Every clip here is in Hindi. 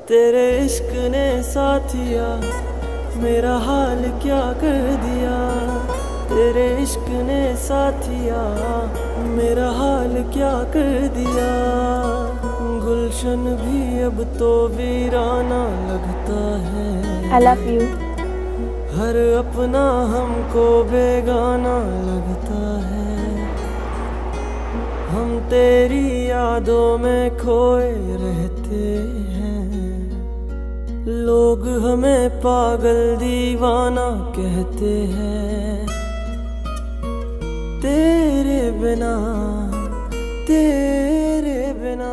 तेरे इश्क ने साथिया मेरा हाल क्या कर दिया। तेरे इश्क ने साथिया मेरा हाल क्या कर दिया। गुलशन भी अब तो वीराना लगता है। I love you. हर अपना हमको बेगाना लगता है। हम तेरी यादों में खोए रहते हैं। लोग हमें पागल दीवाना कहते हैं। तेरे बिना तेरे बिना।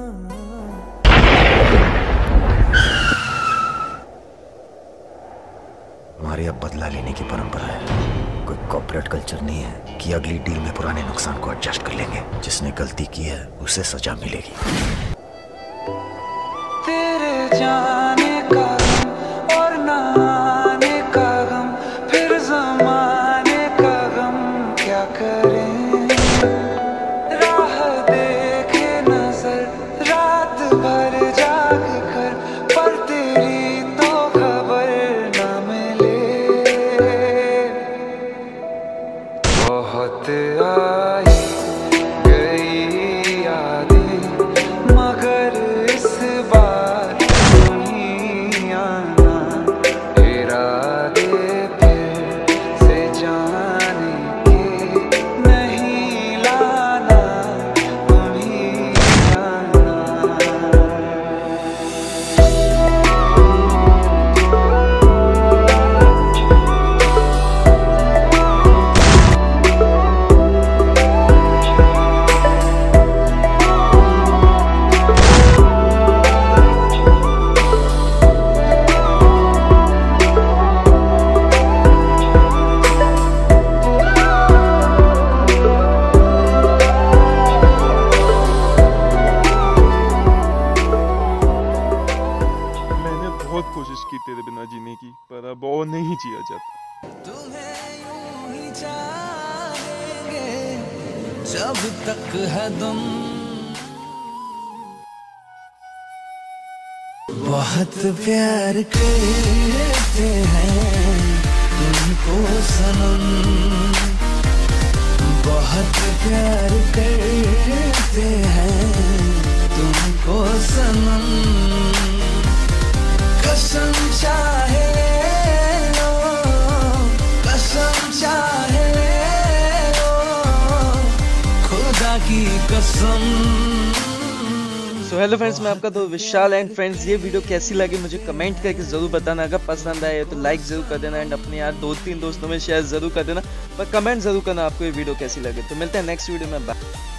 हमारे अब बदला लेने की परंपरा है। कोई कॉर्पोरेट कल्चर नहीं है कि अगली डील में पुराने नुकसान को एडजस्ट कर लेंगे। जिसने गलती की है उसे सजा मिलेगी। तेरे जाने का गम और ना आने का गम, फिर ज़माने का गम क्या करें। राह देखे नजर रात भर जाग कर, पर तेरी तो खबर ना मिले। बहुत आई गई यादें, मगर इस बार नहीं आना। इरादे फिर से जाने के नहीं लाना, नहीं आना। मैंने बहुत कोशिश की तेरे बिना जीने की, पर अब और नहीं जिया जाता। तुम्हें यूं ही चाहेंगे जब तक है दम। बहुत प्यार करते हैं तुमको सनम, बहुत प्यार करते हैं तुमको सनम। कसम चाहे लो, कसम चाहे लो, खुदा की कसम। सो हेलो फ्रेंड्स, मैं आपका दोस्त विशाल एंड फ्रेंड्स ये वीडियो कैसी लगी मुझे कमेंट करके ज़रूर बताना। अगर पसंद आए तो लाइक ज़रूर कर देना एंड अपने यार 2-3 दोस्तों में शेयर ज़रूर कर देना। पर कमेंट ज़रूर करना आपको ये वीडियो कैसी लगे। तो मिलते हैं नेक्स्ट वीडियो में। बाय।